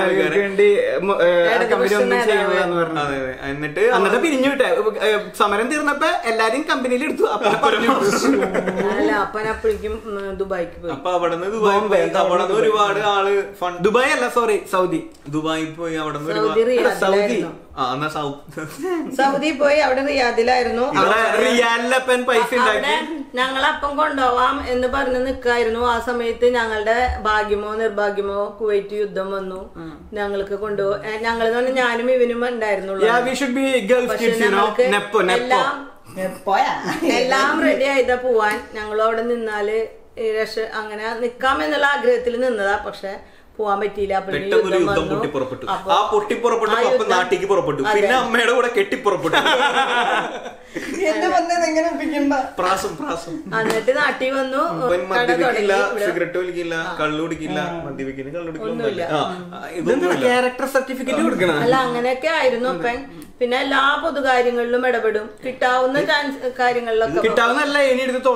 എന്നിട്ട് പിരിഞ്ഞു വിട്ടെ. സമരം തീർന്നപ്പോ എല്ലാരും കമ്പനിയിൽ എടുത്തു. അപ്പനപ്പോഴേക്കും ദുബായിക്ക് പോയി. അപ്പൊ അവിടുന്ന് അവിടെ ഒരുപാട് ആള് ദുബായ് അല്ല, സോറി, സൗദി. ദുബായിൽ പോയി. അവിടെ സൗദി പോയി. അവിടെ റിയാദിലായിരുന്നു. റിയാലിലപ്പൻ പൈസ ഉണ്ടാക്കി ഞങ്ങളപ്പം കൊണ്ടുപോവാം എന്ന് പറഞ്ഞ് നിക്കായിരുന്നു. ആ സമയത്ത് ഞങ്ങളുടെ ഭാഗ്യമോ നിർഭാഗ്യമോ കുവൈറ്റ് യുദ്ധം വന്നു. ഞങ്ങൾക്ക് കൊണ്ടുപോകും. ഞങ്ങളെന്ന് പറഞ്ഞാൽ ഞാനും ഇവനും ഉണ്ടായിരുന്നുള്ളൂ. എല്ലാം റെഡി ആയതാ പോവാൻ. ഞങ്ങളും അവിടെ നിന്നാല് അങ്ങനെ നിക്കാമെന്നുള്ള ആഗ്രഹത്തിൽ നിന്നതാ. പക്ഷെ പോവാൻ പറ്റിയില്ല. യുദ്ധം പൊട്ടിപ്പുറപ്പെട്ടു. ആ പൊട്ടിപ്പുറപ്പെട്ടു നാട്ടിക്ക് പുറപ്പെട്ടു. പിന്നെ അമ്മയുടെ കൂടെ കെട്ടിപ്പുറപ്പെട്ടു. എന്നിട്ട് നാട്ടിൽ വന്നു. സിഗരറ്റ് വലിക്കില്ല, കള്ളു കുടിക്കില്ല, മദ്യപിക്കില്ല, ക്യാരക്ടർ സർട്ടിഫിക്കറ്റ് കൊടുക്കണം. അല്ല, അങ്ങനെയൊക്കെ ആയിരുന്നു അപ്പൻ. പിന്നെ എല്ലാ പൊതുകാര്യങ്ങളിലും ഇടപെടും. കിട്ടാവുന്ന കാര്യങ്ങളിലൊക്കെ കിട്ടാവുന്നല്ല ഇനി എടുത്ത്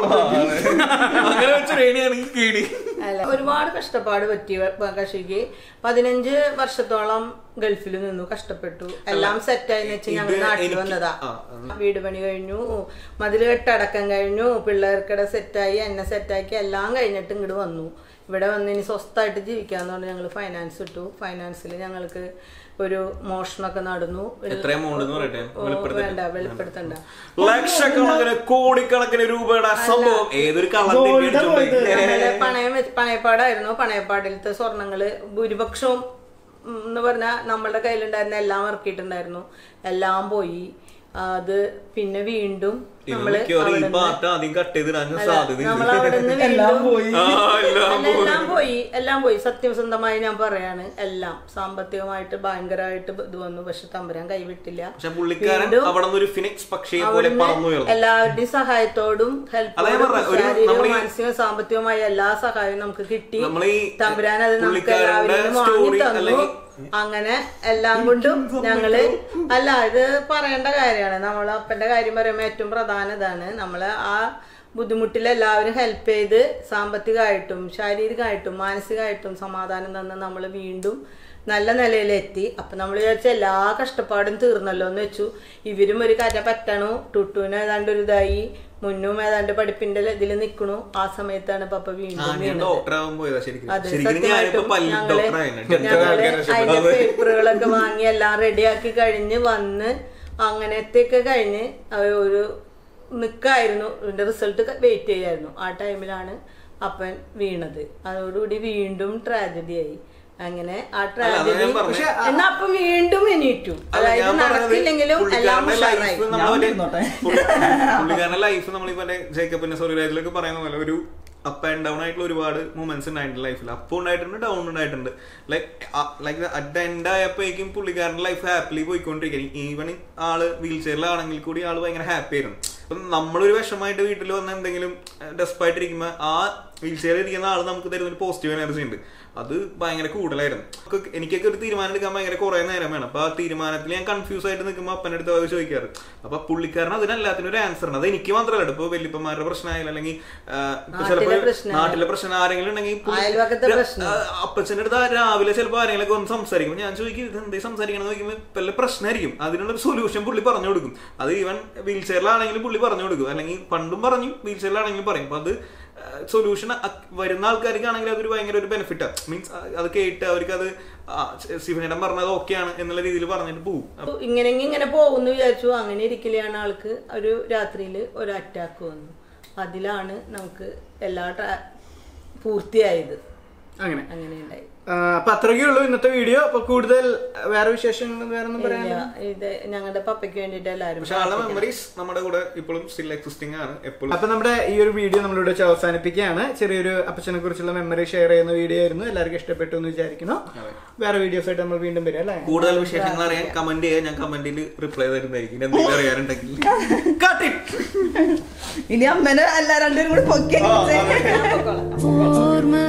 അല്ല, ഒരുപാട് കഷ്ടപ്പാട് പറ്റിയ കക്ഷിക്ക്. 15 വർഷത്തോളം ഗൾഫിൽ നിന്നു, കഷ്ടപ്പെട്ടു. എല്ലാം സെറ്റായിന്ന് വെച്ചാൽ ഞങ്ങൾ നാട്ടിൽ വന്നതാ. വീട് പണി കഴിഞ്ഞു, മതിൽ കെട്ടടക്കം കഴിഞ്ഞു, പിള്ളേർക്കിടെ സെറ്റായി, എന്നെ സെറ്റാക്കി, എല്ലാം കഴിഞ്ഞിട്ട് ഇങ്ങോട്ട് വന്നു. ഇവിടെ വന്ന് ഇനി സ്വസ്ഥമായിട്ട് ജീവിക്കാന്ന് പറഞ്ഞ് ഞങ്ങൾ ഫൈനാൻസ് ഇട്ടു. ഫൈനാൻസിൽ ഞങ്ങൾക്ക് ഒരു മോഷണമൊക്കെ നടന്നു. വേണ്ട, വെളിപ്പെടുത്തണ്ട. ലക്ഷക്കണക്കിന് കോടിക്കണക്കിന് രൂപയുടെ സംഭവം. ഏതൊരു പണയപ്പാടായിരുന്നു. പണയപ്പാടിലത്തെ സ്വർണങ്ങള് ഭൂരിപക്ഷവും എന്ന് പറഞ്ഞാൽ നമ്മളുടെ കയ്യിലുണ്ടായിരുന്ന എല്ലാം ഇറക്കിയിട്ടുണ്ടായിരുന്നു. എല്ലാം പോയി. അത് പിന്നെ വീണ്ടും എല്ലാം പോയി. സത്യസന്ധമായി ഞാൻ പറയാണ്, എല്ലാം സാമ്പത്തികമായിട്ട് ഭയങ്കരമായിട്ട് ഇത് വന്നു. പക്ഷെ തമ്പുരാൻ കൈവിട്ടില്ല. എല്ലാവരുടെയും സഹായത്തോടും ഹെൽപ്പ്, മാനസിക സാമ്പത്തികമായ എല്ലാ സഹായവും നമുക്ക് കിട്ടി. തമ്പുരാൻ അത് നമുക്ക് എല്ലാവരും വാങ്ങി തന്നു. അങ്ങനെ എല്ലാം കൊണ്ടും ഞങ്ങള് അല്ല, ഇത് പറയേണ്ട കാര്യമാണ്. നമ്മളെ അപ്പന്റെ കാര്യം പറയുമ്പോൾ ഏറ്റവും പ്രധാനം ഇതാണ്. നമ്മള് ആ ബുദ്ധിമുട്ടിൽ എല്ലാവരും ഹെൽപ്പ് ചെയ്ത് സാമ്പത്തികമായിട്ടും ശാരീരികമായിട്ടും മാനസികമായിട്ടും സമാധാനം തന്ന് നമ്മൾ വീണ്ടും നല്ല നിലയിലെത്തി. അപ്പൊ നമ്മൾ വിചാരിച്ച എല്ലാ കഷ്ടപ്പാടും തീർന്നല്ലോ എന്ന് വെച്ചു. ഇവരും ഒരു കര പറ്റണു. ടുട്ടുവിന് ഏതാണ്ട് ഒരു ഇതായി, മുന്നും ഏതാണ്ട് പഠിപ്പിന്റെ ഇതിൽ നിക്കണു. ആ സമയത്താണ് പപ്പ വീണ്ടും അതിന്റെ പേപ്പറുകളൊക്കെ വാങ്ങി എല്ലാം റെഡിയാക്കി കഴിഞ്ഞ് വന്ന് അങ്ങനത്തെയൊക്കെ കഴിഞ്ഞ് ഒരു നിക്കായിരുന്നു. ഇതിന്റെ റിസൾട്ട് വെയിറ്റ് ചെയ്യായിരുന്നു. ആ ടൈമിലാണ് അപ്പൻ വീണത്. അതോടുകൂടി വീണ്ടും ട്രാജഡി ആയി. അങ്ങനെ ആ ട്രാജഡി എന്നാ അപ്പം വീണ്ടും എണീറ്റു. അതായത് നടക്കില്ലെങ്കിലും എല്ലാം പുള്ളിക്കാരന്റെ ലൈഫ് നമ്മളിപ്പോ ജേക്കബിന്റെ സോറിയിലൊക്കെ പറയുന്ന പോലെ ഒരു അപ്പ് ആൻഡ് ഡൗൺ ആയിട്ടുള്ള ഒരുപാട് മൂമെന്റ്സ് ഉണ്ടായിട്ടുണ്ട് ലൈഫിൽ. അപ്പ് ഉണ്ടായിട്ടുണ്ട്, ഡൗൺ ഉണ്ടായിട്ടുണ്ട്. ലൈക്ക് അറ്റ് ദ എൻഡ് ആയപ്പോഴേക്കും പുള്ളിക്കാരന്റെ ലൈഫ് ഹാപ്പിലി പോയിക്കൊണ്ടിരിക്കും. ഈവൻ ആള് വീൽ ചെയറിലാണെങ്കിൽ കൂടി ആള് ഭയങ്കര ഹാപ്പി ആയിരുന്നു. അപ്പം നമ്മളൊരു വിഷമമായിട്ട് വീട്ടിൽ വന്ന് എന്തെങ്കിലും ഡെസ്പായിട്ടിരിക്കുമ്പോൾ ആ വീൽ ചെയറിൽ ഇരിക്കുന്ന ആള് നമുക്ക് തരുന്ന ഒരു പോസിറ്റീവ് എനർജി ഉണ്ട്. അത് ഭയങ്കര കൂടുതലായിരുന്നു. എനിക്കൊക്കെ ഒരു തീരുമാനം എടുക്കാൻ ഭയങ്കര കുറെ നേരം വേണം. അപ്പൊ ആ തീരുമാനത്തിൽ ഞാൻ കൺഫ്യൂസ് ആയിട്ട് നിൽക്കുമ്പോൾ അപ്പൻ്റെ അടുത്ത് അത് ചോദിക്കാറ്. അപ്പൊ പുള്ളിക്കാരൻ അതിനെല്ലാത്തിനും ഒരു ആൻസർ ഉണ്ട്. അത് എനിക്ക് മാത്രമല്ല, ഇപ്പൊ വല്യപ്പന്മാരുടെ പ്രശ്നമായാലും അല്ലെങ്കിൽ ചിലപ്പോൾ നാട്ടിലെ പ്രശ്നം ആരെങ്കിലും ഉണ്ടെങ്കിൽ അപ്പച്ചൻ്റെ അടുത്ത് രാവിലെ ചിലപ്പോൾ ആരെങ്കിലും വന്ന് സംസാരിക്കും. ഞാൻ ചോദിക്കും ഇത് എന്തേ സംസാരിക്കണം എന്ന് ചോദിക്കുമ്പോൾ വല്ല പ്രശ്നമായിരിക്കും. അതിനുള്ളൊരു സൊല്യൂഷൻ പുള്ളി പറഞ്ഞു കൊടുക്കും. അത് ഈവൻ വീൽ ചെയറിലാണെങ്കിലും പുള്ളി പറഞ്ഞു കൊടുക്കും. അല്ലെങ്കിൽ പണ്ടും പറഞ്ഞു, വീൽ ചെയറിലാണെങ്കിലും പറയും. അപ്പൊ അത് സൊല്യൂഷൻ വരുന്ന ആൾക്കാർക്കാണെങ്കിൽ അതൊരു ഭയങ്കര ഒരു ബെനിഫിറ്റാണ്. മീൻസ് അത് കേട്ട് അവർക്ക് അത് ശിവനേടം പറഞ്ഞത് ഓക്കെയാണ് എന്നുള്ള രീതിയിൽ പറഞ്ഞിട്ട് പോകും. ഇങ്ങനെ പോകുന്നു വിചാരിച്ചു. അങ്ങനെ ഇരിക്കലാണ് ആൾക്ക് ഒരു രാത്രിയിൽ ഒരു അറ്റാക്ക് വന്നു. അതിലാണ് നമുക്ക് എല്ലാ പൂർത്തിയായത്. അങ്ങനെ ഉണ്ടായി. അപ്പൊ അത്രയ്ക്കേ ഉള്ളൂ ഇന്നത്തെ വീഡിയോ. അപ്പൊ കൂടുതൽ വേറെ വിശേഷങ്ങൾ വേറെ ഒന്നും പറയാനില്ല. ഇത് ഞങ്ങളുടെ പപ്പയ്ക്ക് വേണ്ടിട്ട് എല്ലാവരും. പക്ഷെ ആളുടെ മെമ്മറീസ് നമ്മുടെ കൂടെ ഇപ്പോഴും സ്റ്റിൽ എക്സിസ്റ്റിംഗ് ആണ് എപ്പോഴും. അപ്പൊ നമ്മുടെ ഈ ഒരു വീഡിയോ നമ്മളിവിടെ അവസാനിപ്പിക്കുകയാണ്. ചെറിയൊരു അപ്പച്ചനെ കുറിച്ചുള്ള മെമ്മറി ഷെയർ ചെയ്യുന്ന വീഡിയോ ആയിരുന്നു. എല്ലാവർക്കും ഇഷ്ടപ്പെട്ടു എന്ന് വിചാരിക്കുന്നു. വേറെ വീഡിയോസ് ആയിട്ട് നമ്മൾ വീണ്ടും വരും അല്ലേ. കൂടുതൽ വിശേഷങ്ങൾ അറിയാൻ കമന്റ് ചെയ്യാൻ ഞാൻ കമന്റിൽ റിപ്ലൈ തരുന്നതായിരിക്കും. എന്തെങ്കിലും അറിയാറുണ്ടെങ്കിൽ ഇനി അമ്മനെ അല്ല രണ്ടുപേരും കൂടി പൊക്കി